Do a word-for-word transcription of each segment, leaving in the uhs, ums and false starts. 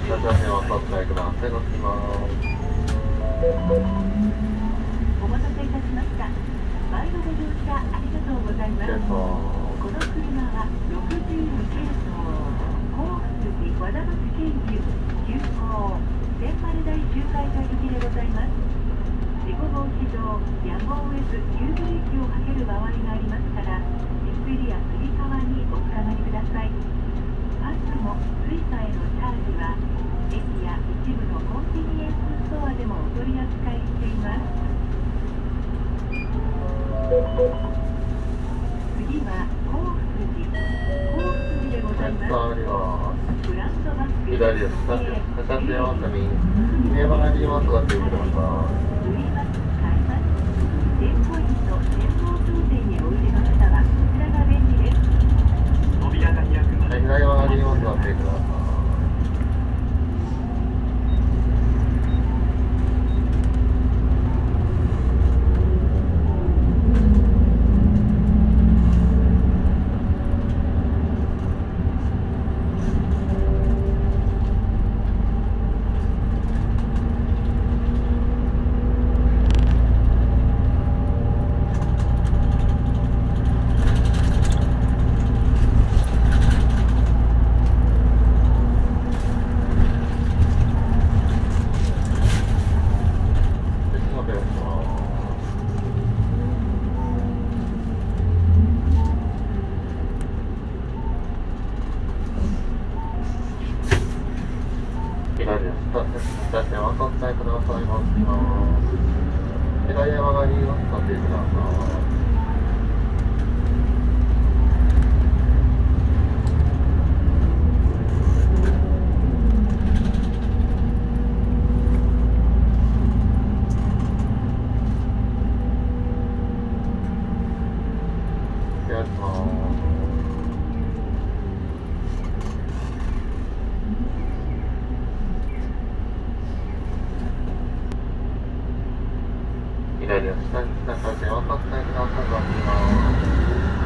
車線をお伝えください。乗ってます。 お待たせいたしました。毎度ご乗車ありがとうございます。この車はろくじゅうに系統、甲府筋和田町経由急行千丸台周回車行きでございます。事故防止上、やむを得ず急ブレーキをかける場合がありますから、ゆっくりやつり革におつかまりください。パスもスイカへのチャージは、駅や一部のコンビニエンスストアでもお取り扱いしています。次は甲府筋、甲府筋でございます。グランドバック左です。車線を挟み、電話がありますが、ご注意ください。 売ります、買います。テンポイント展望商店へおいでの方は、こちらが便利です。扉が開くまで。 はい、左側がありますが、ご注意ください。車線をお伝えください。乗ってます。左山があります。ご注意ください。左の下に来た車線をお伝えください。乗ってます。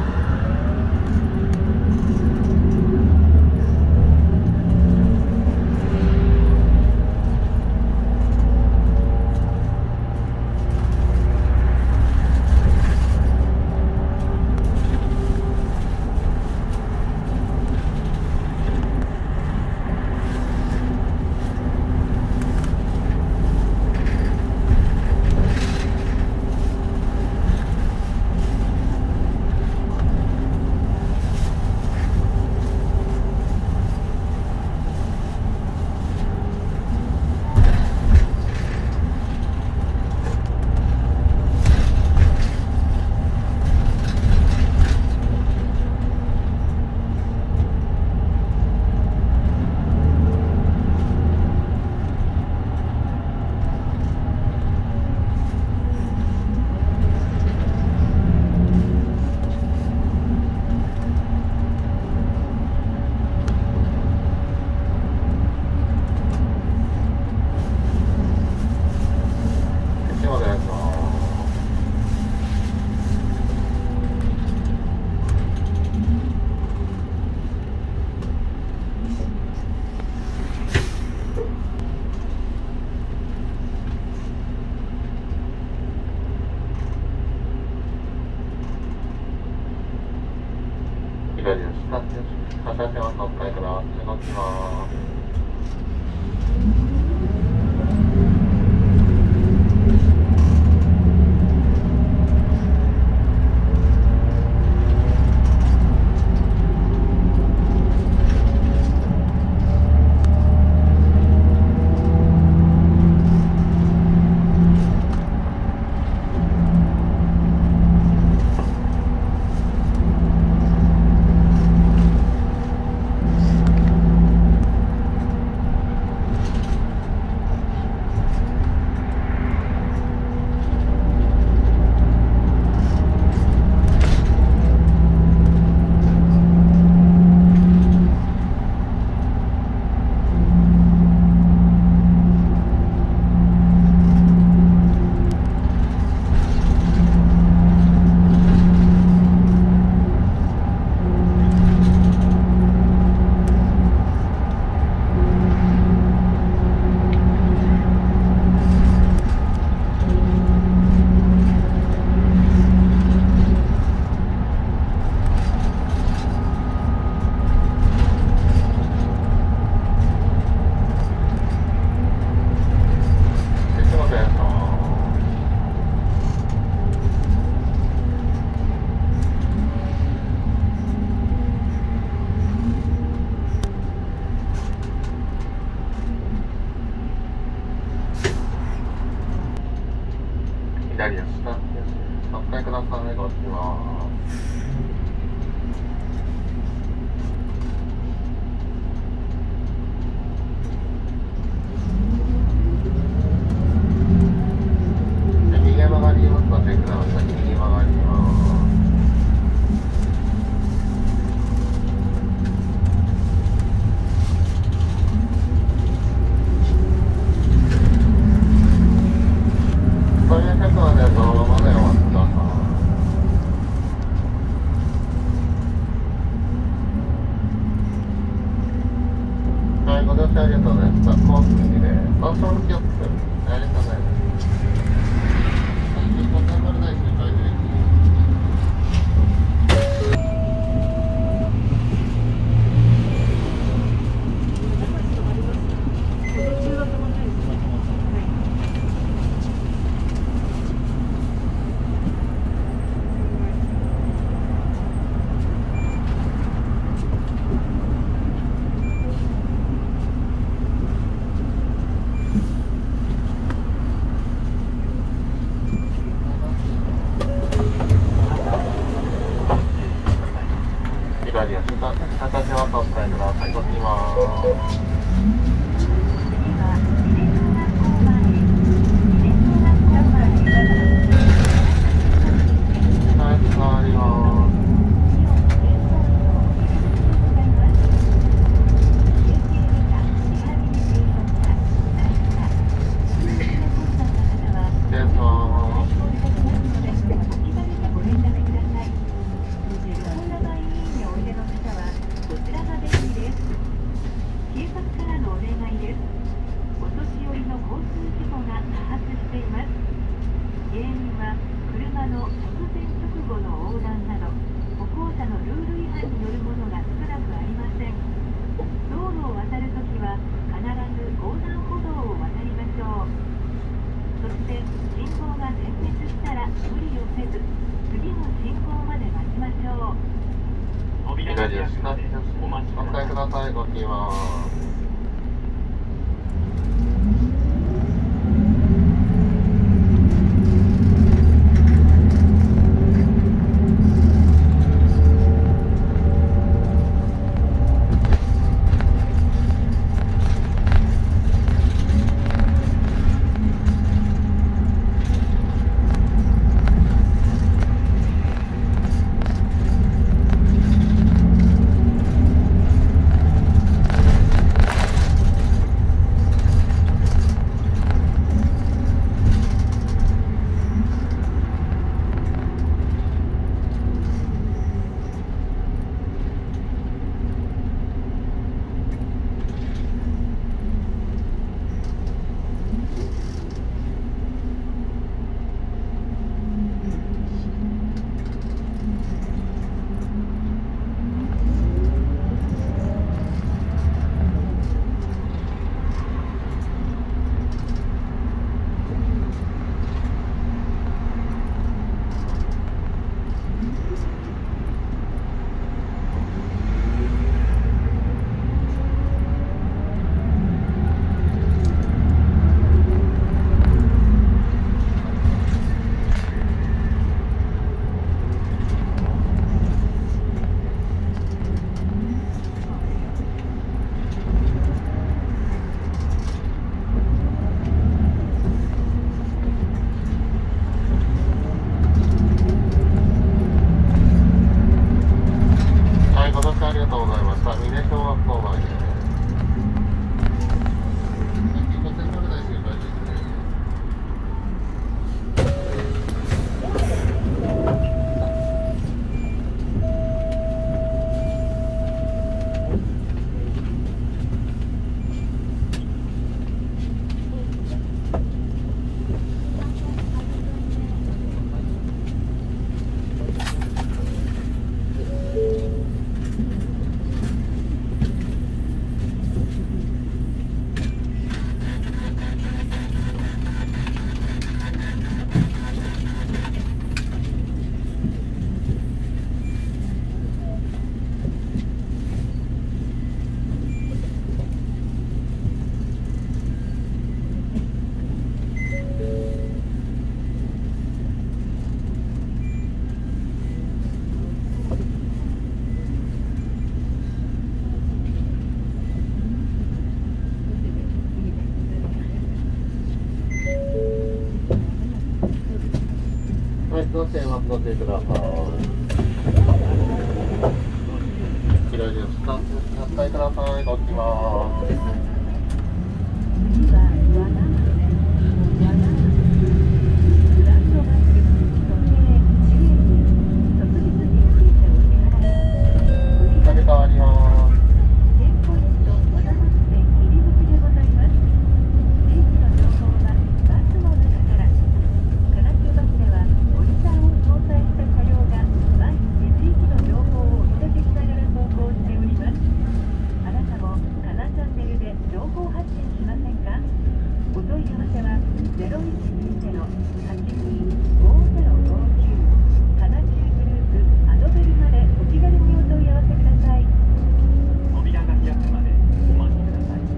左の下に車線をお伝えください。乗ってます。 左足、下、お使いください。ご注意ます。右曲がります。ご注意ください。右曲がります。そういう客はね、そのままでお待ちください。はい、ご乗車ありがとうございました。コースにで、少々気をつけて、ありがとうございます。左足、下手はお使いください。ご注意ます。はい、つながります。左足、下手お使いください。ご注意ます。 度線はご注意ください。左です。お伝えください。動きます。 次は和田町です。和田町。グランドバス、時計、地営に、即日についてお支払い。 下げ変わります。 チェーンポイント和田町線入り口でございます。地域の情報はバスの中から。金中バスではモニターを搭載した車両が毎日地域の情報をお届けしながら走行しております。あなたもかなチャンネルで情報発信しませんか？お問い合わせはゼロいちにゼロ はちにごゼロごきゅうかな中グループアドベルまでお気軽にお問い合わせください。 扉が開くまでお待ちください。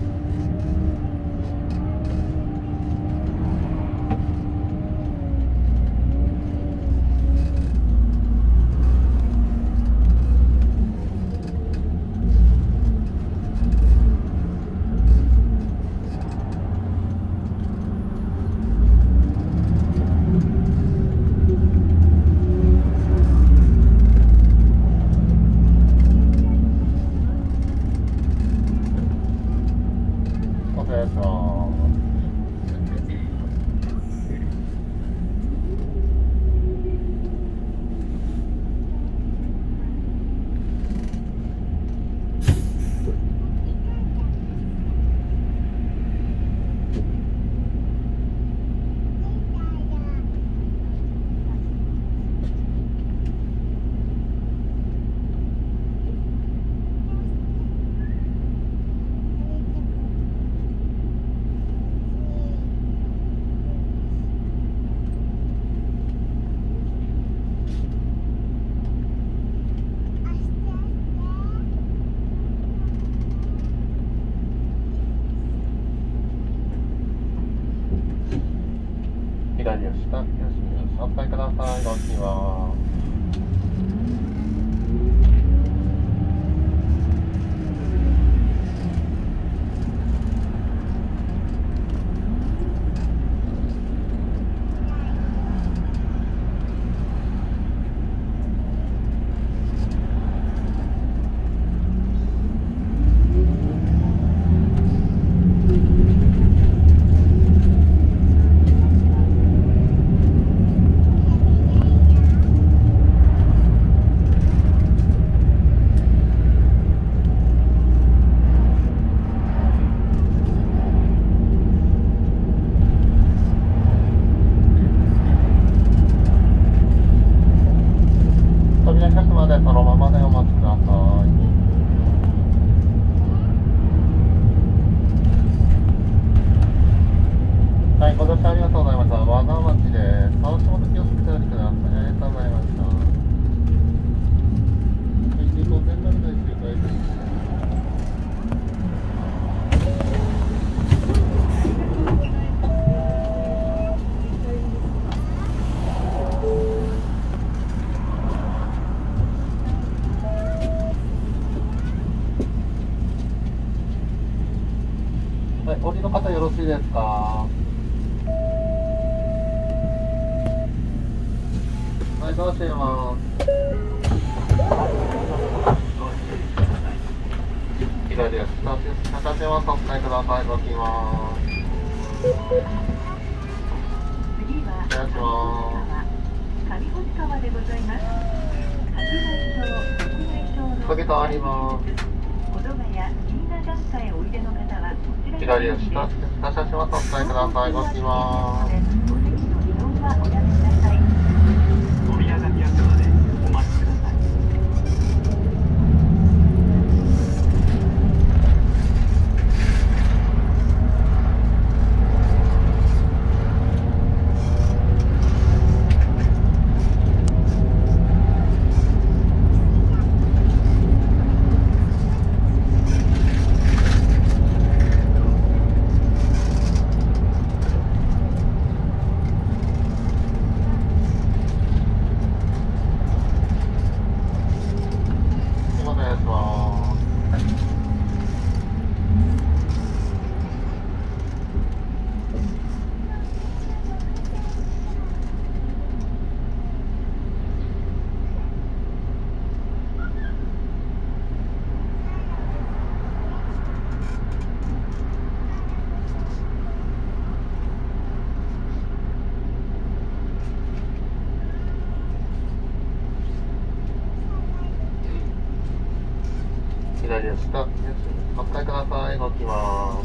お願いします。左を下、よし、お伝えください。動きます。扉開くまでそのままでお待ちください。はい、ご乗車ありがとうございました。和田町です。倒し物気をつけておいてください。ありがとうございました。はい、ごぜんまでの周回です。はい、降りの方よろしいですか？はい、どうします。左です。高島さんお伝えください。動きます。 次はお願いします。 上星川でございます。白内障、緑内障の下げ変わります。 保土ヶ谷、新名眼科へおいでの方はこちら左です。下島さんお伝えください。動きます。 お席の移動はおやめください。 扉が開くまでお待ちください。 でした。お伝えください。動きます。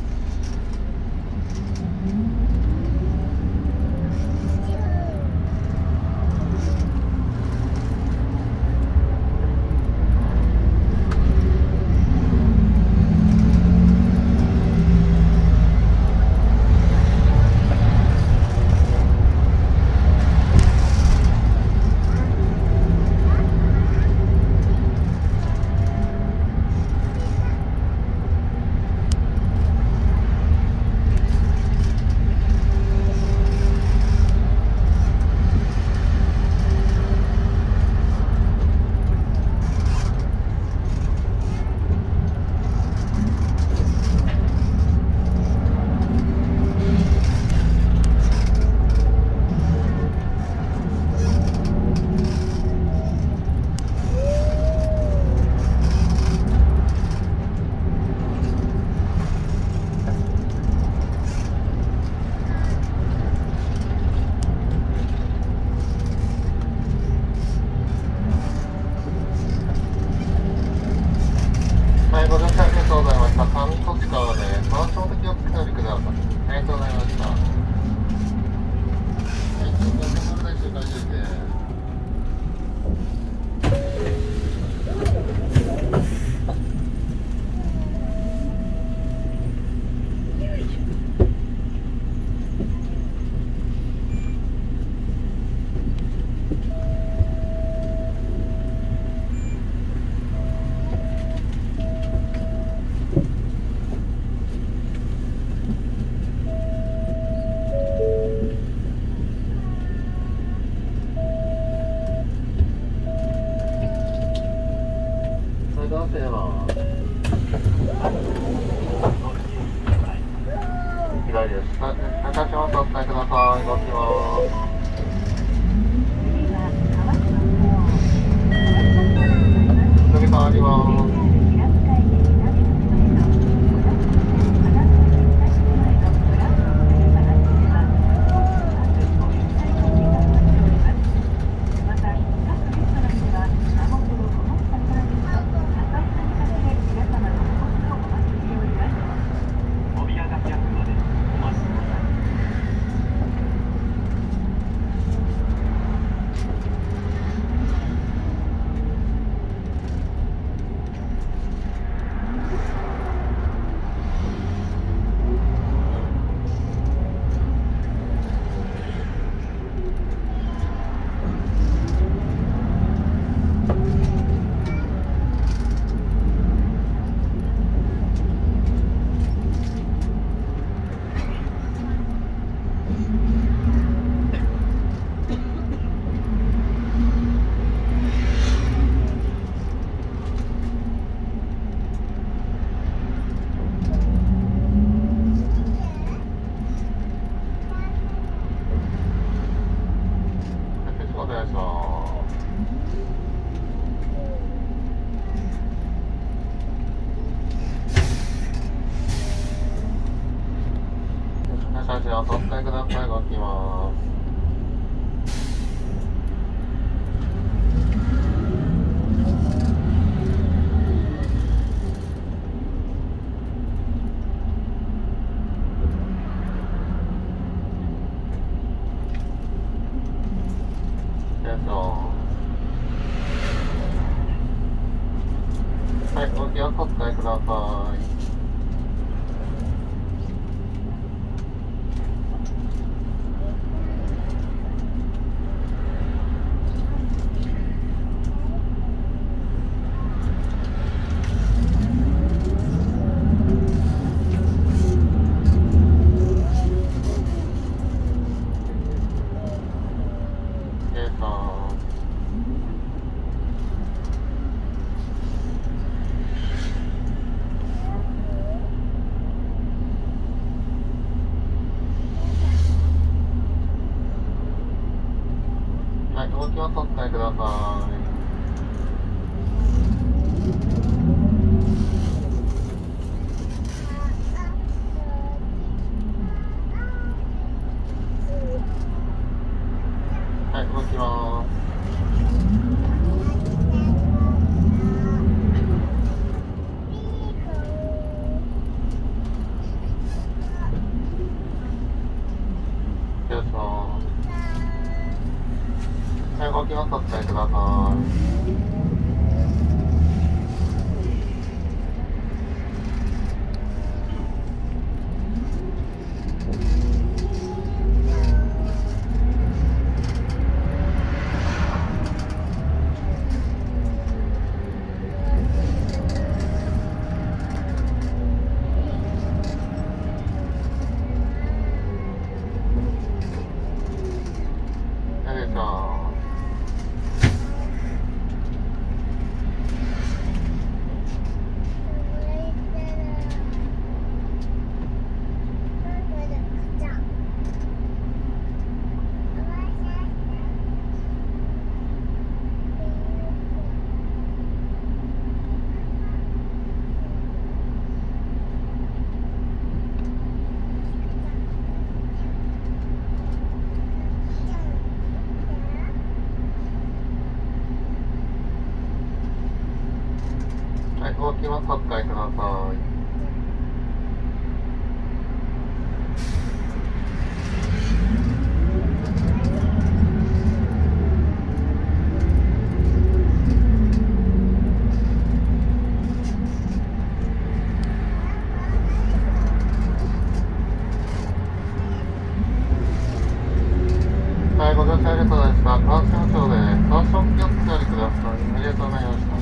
はい、ご乗車ありがとうございました。上土地川で、回し元気をつけておりください。ありがとうございました。はい、ちょっとお手元で周回中です。左です。高島さんお伝えください。動きます。次変わります。お願いします。写真を撮ってください。動きます。はい、動きを撮ってください。はい、動きを撮ってください。はい、動きます。 きます。お伝えください。はい、動きます。お伝えください。はい、ご乗車ありがとうございました。川島町で川島付近をお座りください。ありがとうございました。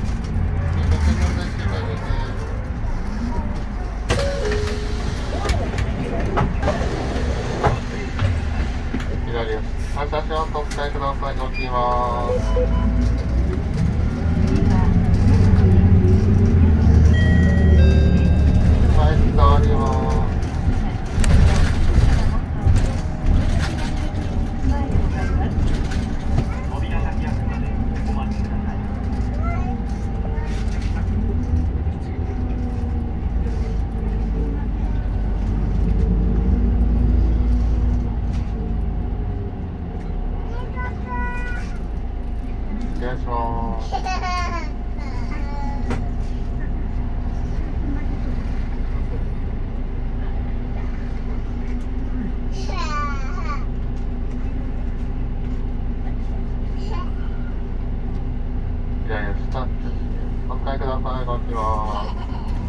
左です。発車します。お伝えください。動きます。はい、伝わります。 扉が開くまでお待ちください。 お願いします。左です。タッチです。お使いください。動きます。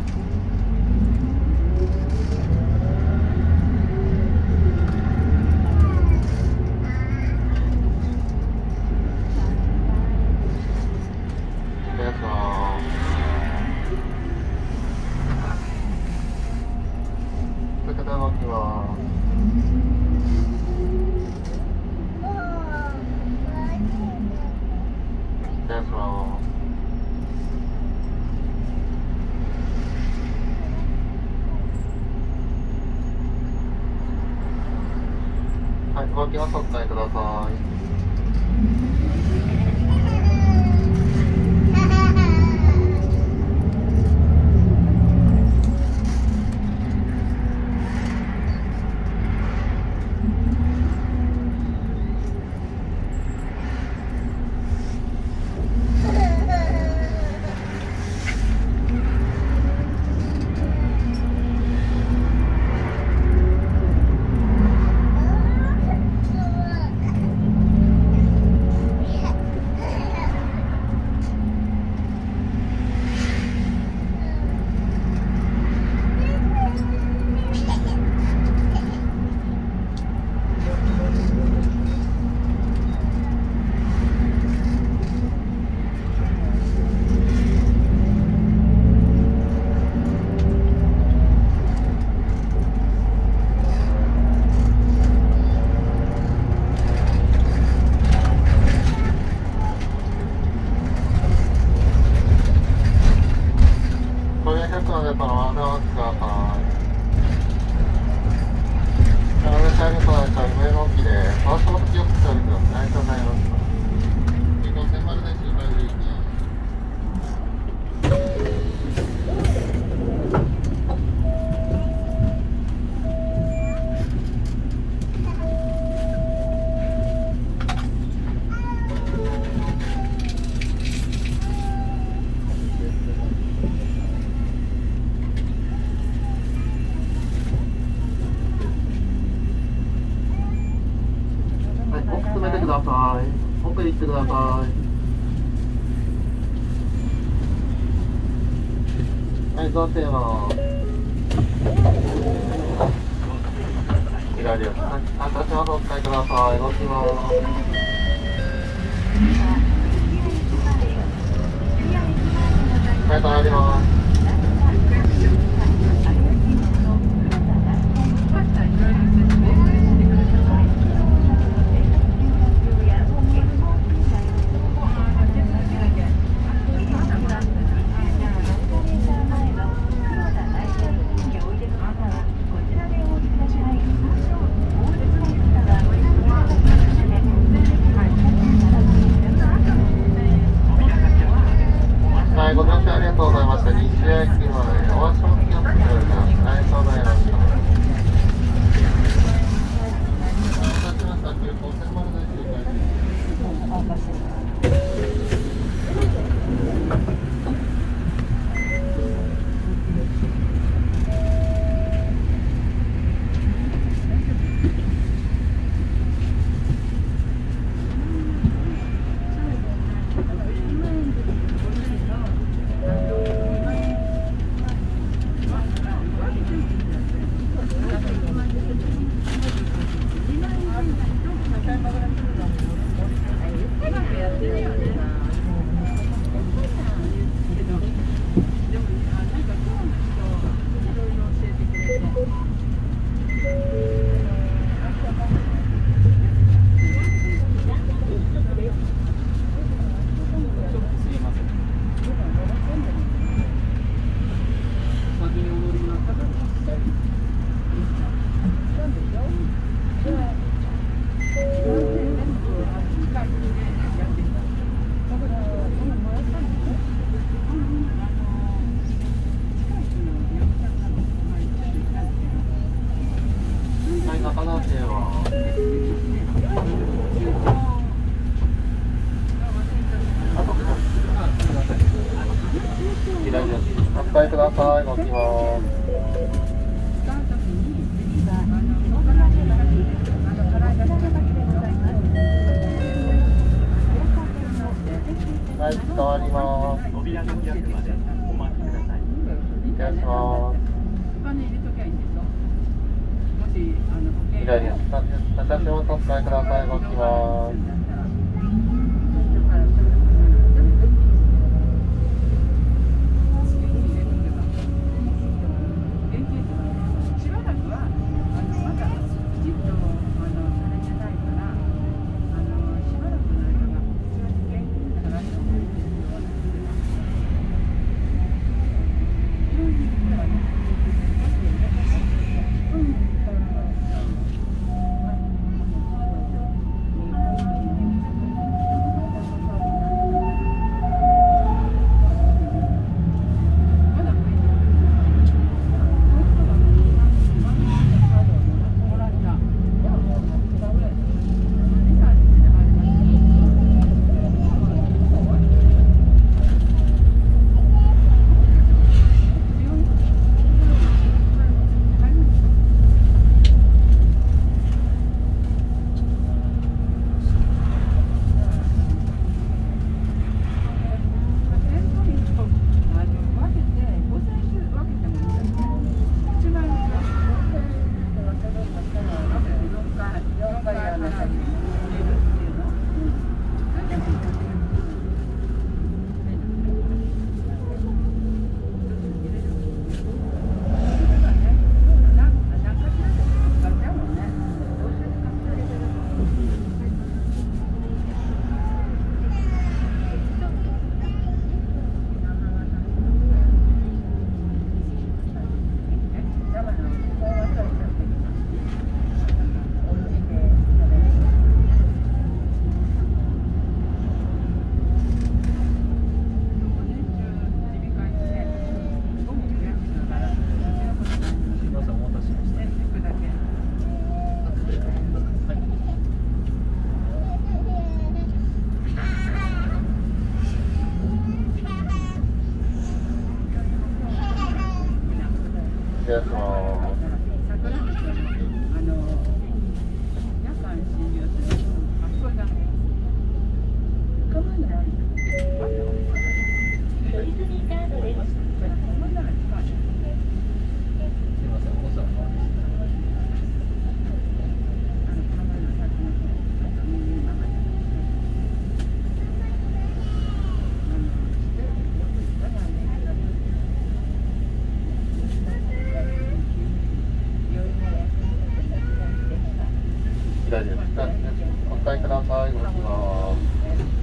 はい、動きます。お伝えください。奥ってください。はい、座ってます。左です。私はお使いください。動きます。はい、止まります。はい、ご乗車ありがとうございました。西谷駅前、お足元気をつけてください。ありがとうございました。お待たせしました。急行線までの周回です。お使いください。動きます。はい、伝わります。 扉が開くまでお待ちください。 お願いします。左です。私もお使いください。動きます。 大丈夫です。お使いください。ごきます。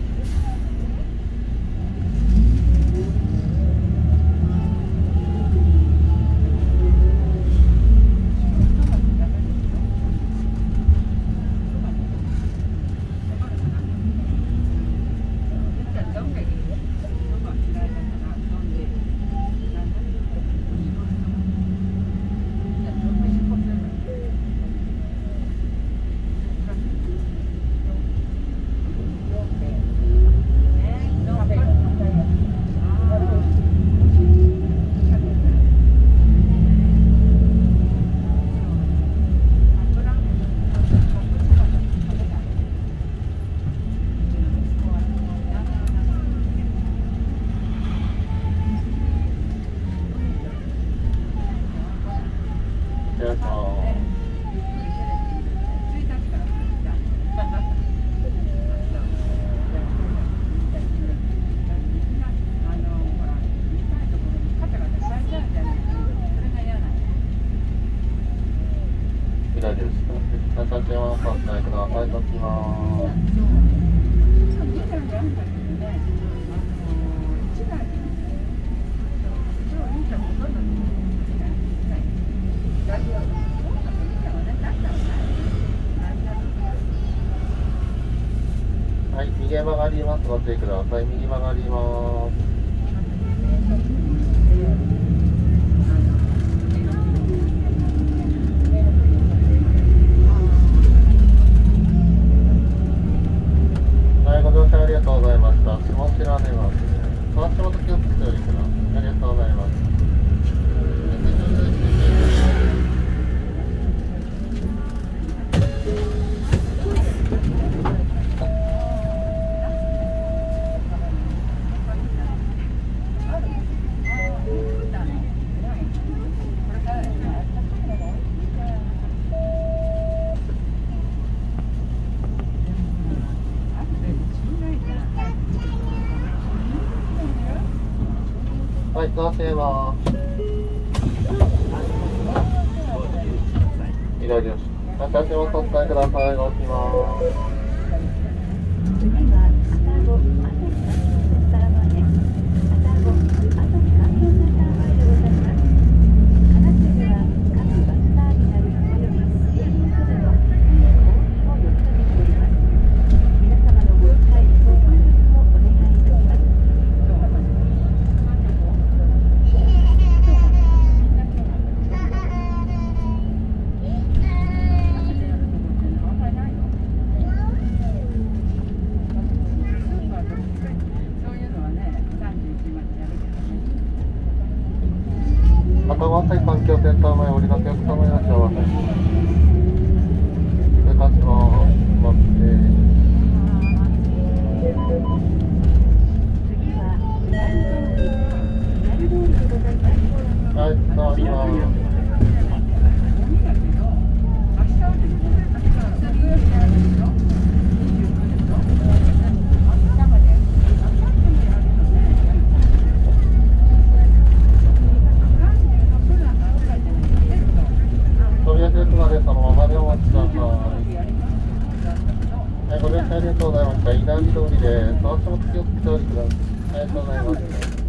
はい、右曲がります。ご注意ください。右曲がります。はい、ご乗車ありがとうございました。下白根は川下と気をつけておりください。ありがとうございます。はい、男性は左です。私もお伝えください。動きます。頭浅い環境センター前、降りがけお客様いらっしゃいませ。通過します。待って。はい、伝わります。ご乗車ありがとうございました。稲荷通りで、その下も気をつけておりください。ありがとうございます。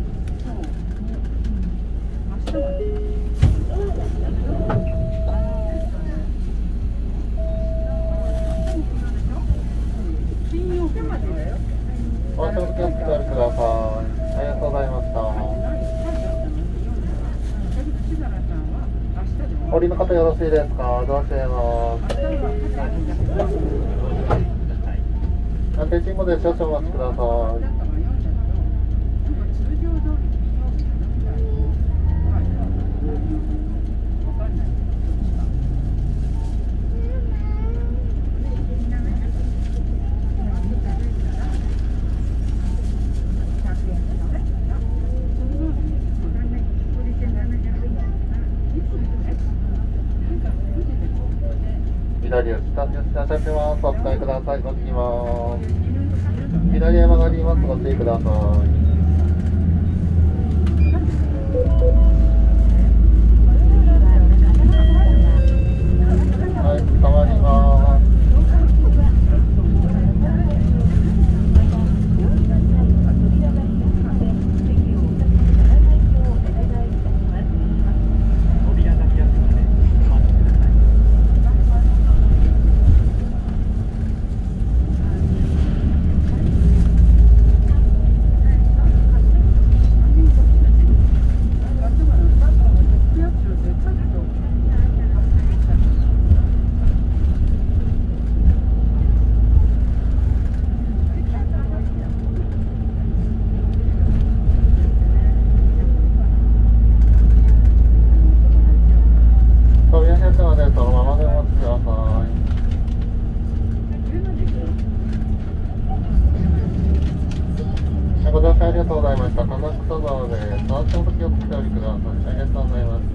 お足元気をつけておりください。ありがとうございました。降りの方よろしいですか。どうします。安定信号で少々お待ちください。 左を下に差し上げます。お使いください。ご注意ます。左へ曲がります。ご注意ください。はい、変わります。ご乗車ありがとうございました。金沢沢で、足元気をつけておりください。ありがとうございます。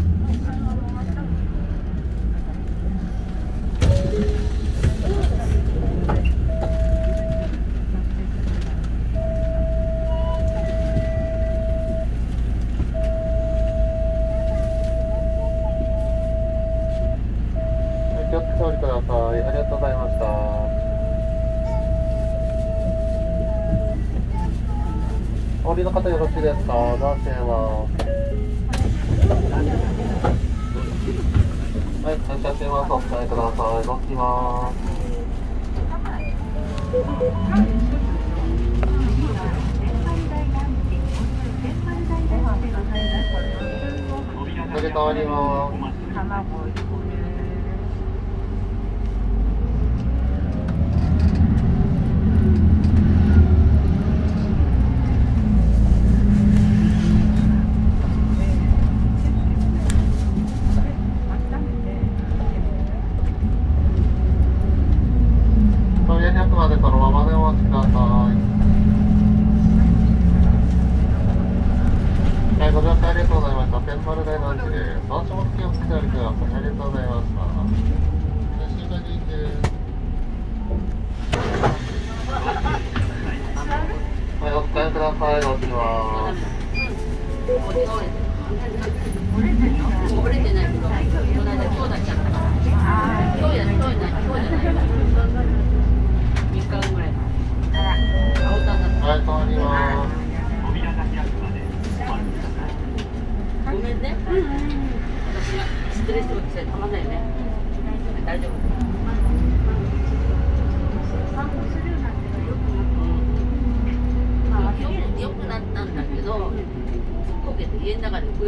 気をつけておりください。ありがとうございました。お降りの方よろしいですか。男性は。はい、発車してます。お伝えください。乗ってきます。それで変わります。までそのままでお待ちください。はい、ご乗車ありがとうございました。天丸大団地です。足元気をつけておりください。ありがとうございました。新潟行きです。はい、お使いください。ご注意は。折れてないけど、この間今日だっちゃったから。今日や、今日や、今日じゃない。はい、変わります。ごめんね。私、失礼してもたまんないよね。大丈夫。散歩するようになってよく、よくなったんだけど、こけて家の中で食える。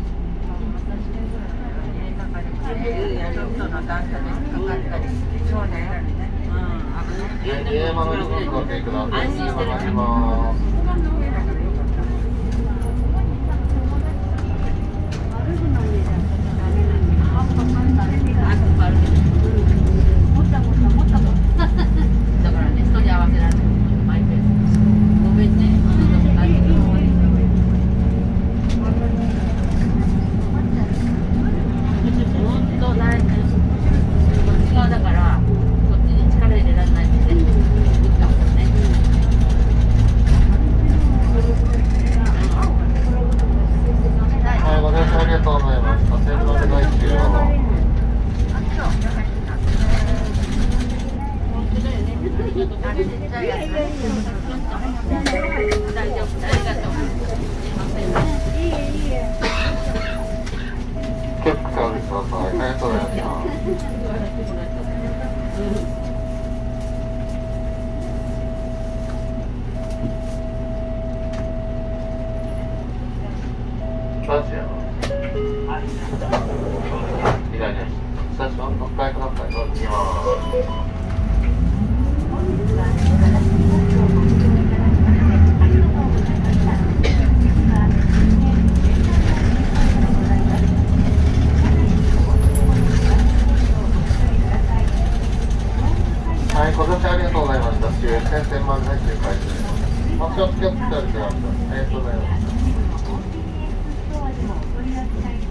やるよ。その段差でかかったり。そうだよ。家までご注意ください。安心してる。だからね、人に合わせられない。マイペース。ごめんね。本当ないね。こっち側だから、こっちに力入れられないんでね。はい、ご乗車ありがとうございます。天丸大地を。大丈夫、ありがとう。すいませんね。いいえ、いいえ。気をつけておりください。ありがとうございました。左足。左足をお使いください。どうぞ。はい、ご乗車ありがとうございました。終点天満大中開始です。お気をつけておいてください。ありがとうございます。